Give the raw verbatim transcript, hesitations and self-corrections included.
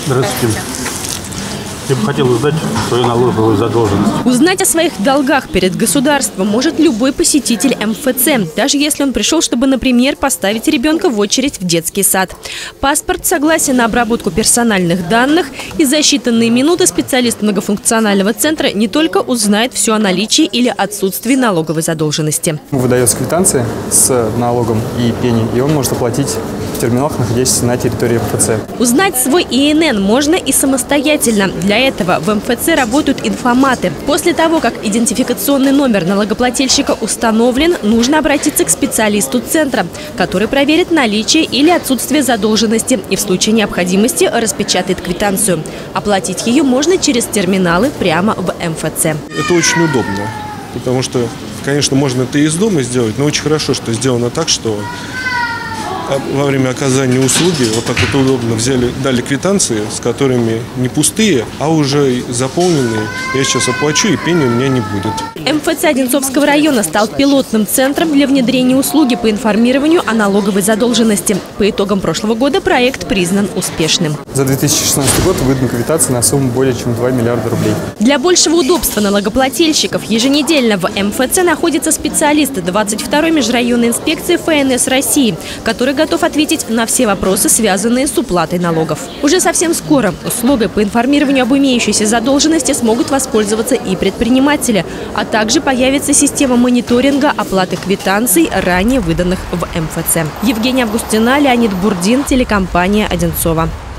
Здравствуйте. Я бы хотел узнать свою налоговую задолженность. Узнать о своих долгах перед государством может любой посетитель эм эф цэ, даже если он пришел, чтобы, например, поставить ребенка в очередь в детский сад. Паспорт, согласие на обработку персональных данных и за считанные минуты специалист многофункционального центра не только узнает все о наличии или отсутствии налоговой задолженности. Выдается квитанция с налогом и пеней, и он может оплатить в терминалах, находящихся на территории эм эф цэ. Узнать свой и эн эн можно и самостоятельно. Для этого в эм эф цэ работают информаты. После того, как идентификационный номер налогоплательщика установлен, нужно обратиться к специалисту центра, который проверит наличие или отсутствие задолженности и в случае необходимости распечатает квитанцию. Оплатить ее можно через терминалы прямо в эм эф цэ. Это очень удобно, потому что, конечно, можно это и из дома сделать, но очень хорошо, что сделано так, что во время оказания услуги вот так вот удобно взяли, дали квитанции, с которыми не пустые, а уже заполненные. Я сейчас оплачу, и пени у меня не будет. эм эф цэ Одинцовского района стал пилотным центром для внедрения услуги по информированию о налоговой задолженности. По итогам прошлого года проект признан успешным. За две тысячи шестнадцатый год выдана квитанция на сумму более чем два миллиарда рублей. Для большего удобства налогоплательщиков еженедельно в эм эф цэ находятся специалисты двадцать второй межрайонной инспекции эф эн эс России, который готов ответить на все вопросы, связанные с уплатой налогов. Уже совсем скоро услугой по информированию об имеющейся задолженности смогут воспользоваться и предприниматели, а также появится система мониторинга оплаты квитанций, ранее выданных в эм эф цэ. Евгения Августина, Леонид Бурдин, телекомпания Одинцова.